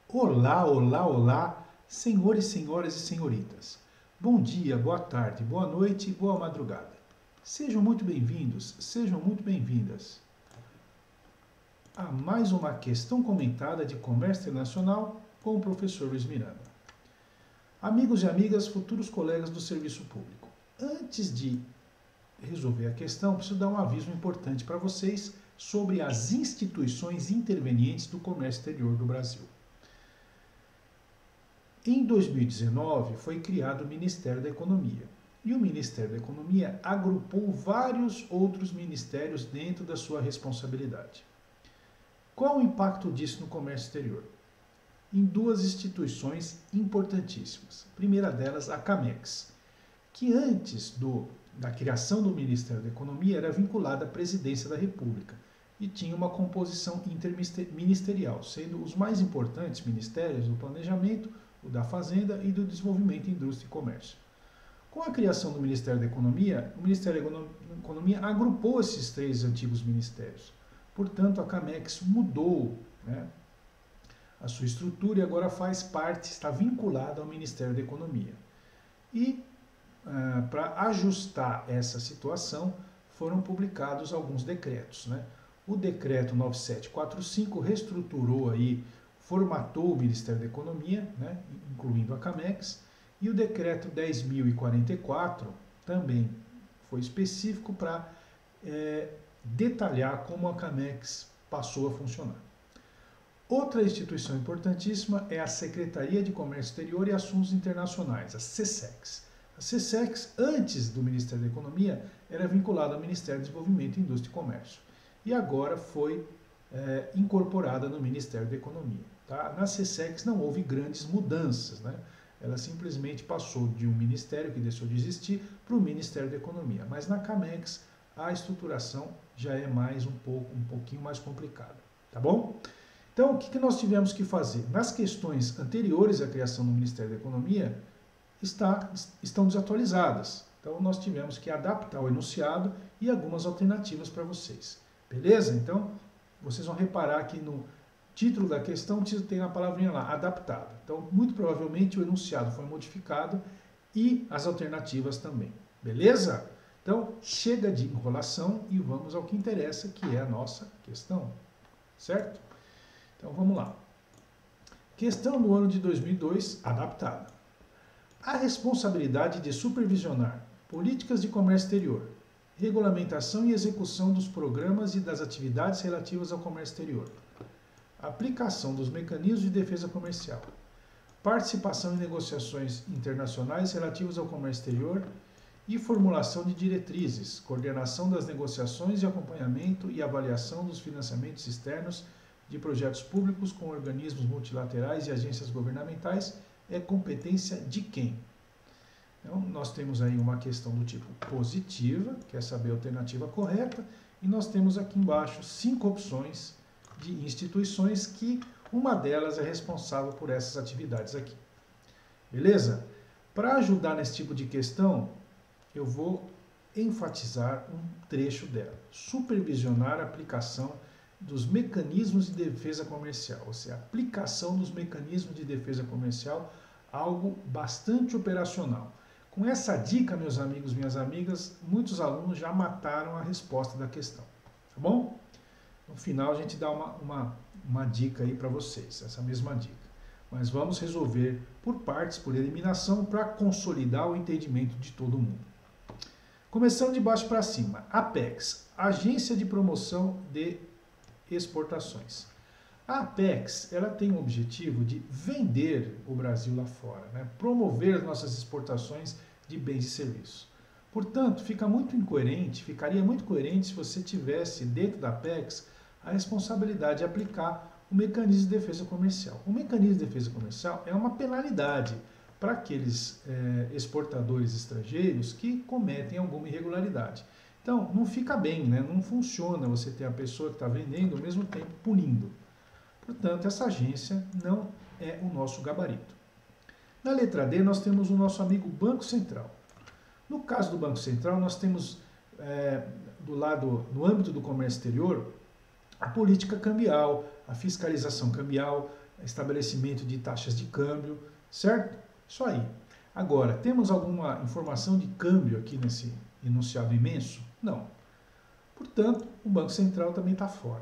Olá, olá, olá, senhores, senhoras e senhoritas. Bom dia, boa tarde, boa noite e boa madrugada. Sejam muito bem-vindos, sejam muito bem-vindas a mais uma questão comentada de comércio internacional com o professor Luiz Miranda. Amigos e amigas, futuros colegas do serviço público, antes de resolver a questão, preciso dar um aviso importante para vocês sobre as instituições intervenientes do comércio exterior do Brasil. Em 2019, foi criado o Ministério da Economia. E o Ministério da Economia agrupou vários outros ministérios dentro da sua responsabilidade. Qual o impacto disso no comércio exterior? Em duas instituições importantíssimas. A primeira delas, a CAMEX, que antes da criação do Ministério da Economia era vinculada à Presidência da República e tinha uma composição interministerial, sendo os mais importantes ministérios do Planejamento, o da Fazenda e do Desenvolvimento, Indústria e Comércio. Com a criação do Ministério da Economia, o Ministério da Economia agrupou esses três antigos ministérios. Portanto, a CAMEX mudou, a sua estrutura e agora faz parte, está vinculada ao Ministério da Economia. E, para ajustar essa situação, foram publicados alguns decretos. O decreto 9745 reestruturou aí, formatou o Ministério da Economia, incluindo a CAMEX, e o decreto 10.044 também foi específico para detalhar como a CAMEX passou a funcionar. Outra instituição importantíssima é a Secretaria de Comércio Exterior e Assuntos Internacionais, a SECEX. A SECEX, antes do Ministério da Economia, era vinculada ao Ministério do Desenvolvimento, Indústria e Comércio. E agora foi incorporada no Ministério da Economia. Na SECEX não houve grandes mudanças, Ela simplesmente passou de um ministério que deixou de existir para o Ministério da Economia. Mas na CAMEX a estruturação já é um pouquinho mais complicada, tá bom? Então, o que nós tivemos que fazer? Nas questões anteriores à criação do Ministério da Economia, estão desatualizadas. Então, nós tivemos que adaptar o enunciado e algumas alternativas para vocês. Beleza? Então, vocês vão reparar que no título da questão tem a palavrinha lá, adaptada. Então, muito provavelmente o enunciado foi modificado e as alternativas também. Beleza? Então, chega de enrolação e vamos ao que interessa, que é a nossa questão. Certo? Então, vamos lá. Questão do ano de 2002, adaptada. A responsabilidade de supervisionar políticas de comércio exterior, regulamentação e execução dos programas e das atividades relativas ao comércio exterior, aplicação dos mecanismos de defesa comercial, participação em negociações internacionais relativas ao comércio exterior e formulação de diretrizes, coordenação das negociações e acompanhamento e avaliação dos financiamentos externos de projetos públicos com organismos multilaterais e agências governamentais é competência de quem? Então, nós temos aí uma questão do tipo positiva, que é saber a alternativa correta, e nós temos aqui embaixo 5 opções de instituições que uma delas é responsável por essas atividades aqui. Beleza? Para ajudar nesse tipo de questão, eu vou enfatizar um trecho dela. Supervisionar a aplicação dos mecanismos de defesa comercial, ou seja, a aplicação dos mecanismos de defesa comercial, algo bastante operacional. Com essa dica, meus amigos, minhas amigas, muitos alunos já mataram a resposta da questão, tá bom? No final a gente dá uma dica aí para vocês, essa mesma dica. Mas vamos resolver por partes, por eliminação, para consolidar o entendimento de todo mundo. Começando de baixo para cima, Apex, Agência de Promoção de Exportações. A Apex, ela tem o objetivo de vender o Brasil lá fora, promover as nossas exportações de bens e serviços. Portanto, ficaria muito incoerente se você tivesse dentro da Apex a responsabilidade de aplicar o mecanismo de defesa comercial. O mecanismo de defesa comercial é uma penalidade para aqueles exportadores estrangeiros que cometem alguma irregularidade. Então, não fica bem, não funciona você ter a pessoa que está vendendo ao mesmo tempo punindo. Portanto, essa agência não é o nosso gabarito. Na letra D, nós temos o nosso amigo Banco Central. No caso do Banco Central, nós temos, no âmbito do comércio exterior, a política cambial, a fiscalização cambial, estabelecimento de taxas de câmbio, certo? Isso aí. Agora, temos alguma informação de câmbio aqui nesse enunciado imenso? Não. Portanto, o Banco Central também está fora.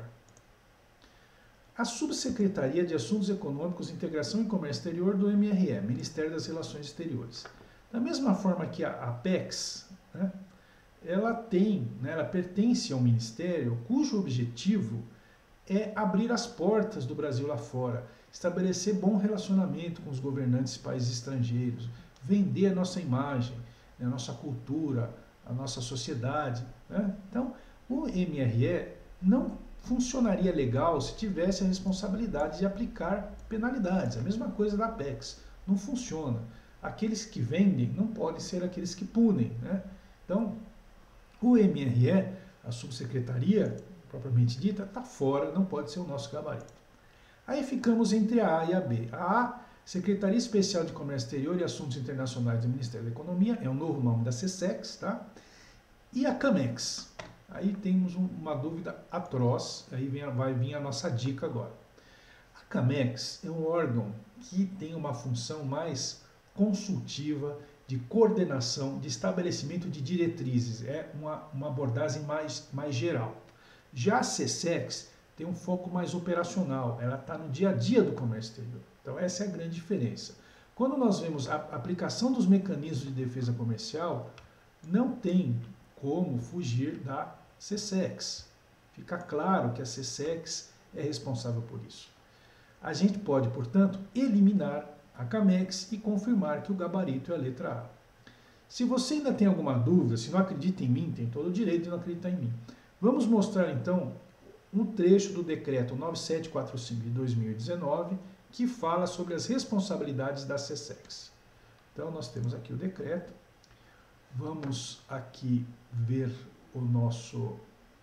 A Subsecretaria de Assuntos Econômicos, Integração e Comércio Exterior do MRE, Ministério das Relações Exteriores. Da mesma forma que a Apex, né, ela pertence a um ministério cujo objetivo é abrir as portas do Brasil lá fora, estabelecer bom relacionamento com os governantes de países estrangeiros, vender a nossa imagem, a nossa cultura, a nossa sociedade. Né? Então, o MRE não funcionaria legal se tivesse a responsabilidade de aplicar penalidades. A mesma coisa da Apex. Não funciona. Aqueles que vendem não podem ser aqueles que punem. Né? Então, o MRE, a subsecretaria propriamente dita, está fora, não pode ser o nosso gabarito. Aí ficamos entre a A e a B. A A, Secretaria Especial de Comércio Exterior e Assuntos Internacionais do Ministério da Economia, é o novo nome da SESEX, tá? E a CAMEX. Aí temos uma dúvida atroz, aí vai vir a nossa dica agora. A CAMEX é um órgão que tem uma função mais consultiva, de coordenação, de estabelecimento de diretrizes, é uma abordagem mais geral. Já a SESEX tem um foco mais operacional, ela está no dia a dia do comércio exterior. Então essa é a grande diferença. Quando nós vemos a aplicação dos mecanismos de defesa comercial, não tem como fugir da SESEX. Fica claro que a SESEX é responsável por isso. A gente pode, portanto, eliminar a CAMEX e confirmar que o gabarito é a letra A. Se você ainda tem alguma dúvida, se não acredita em mim, tem todo o direito de não acreditar em mim. Vamos mostrar então um trecho do decreto 9745 de 2019 que fala sobre as responsabilidades da SESEX. Então nós temos aqui o decreto. Vamos aqui ver o nosso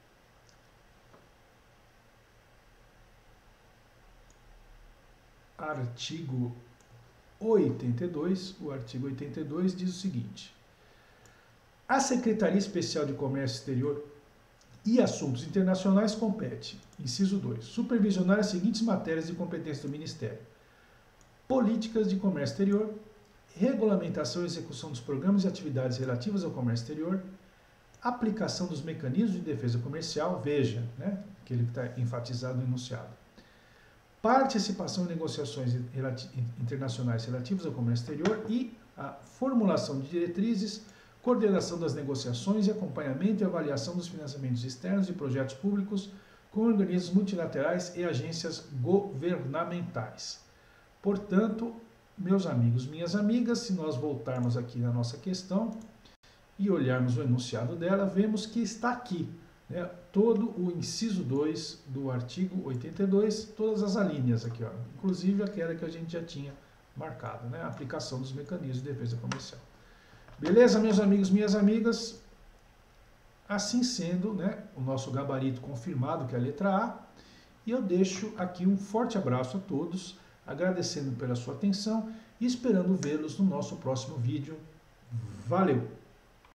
artigo 82. O artigo 82 diz o seguinte: a Secretaria Especial de Comércio Exterior e Assuntos Internacionais compete, inciso 2, supervisionar as seguintes matérias de competência do Ministério: políticas de comércio exterior, regulamentação e execução dos programas e atividades relativas ao comércio exterior, aplicação dos mecanismos de defesa comercial, veja, né, aquele que está enfatizado no enunciado, participação em negociações internacionais relativas ao comércio exterior e a formulação de diretrizes, coordenação das negociações e acompanhamento e avaliação dos financiamentos externos de projetos públicos com organismos multilaterais e agências governamentais. Portanto, meus amigos, minhas amigas, se nós voltarmos aqui na nossa questão e olharmos o enunciado dela, vemos que está aqui, né, todo o inciso 2 do artigo 82, todas as alíneas aqui, ó, inclusive aquela que a gente já tinha marcado, né, a aplicação dos mecanismos de defesa comercial. Beleza, meus amigos, minhas amigas? Assim sendo, né, o nosso gabarito confirmado, que é a letra A, e eu deixo aqui um forte abraço a todos, agradecendo pela sua atenção e esperando vê-los no nosso próximo vídeo. Valeu!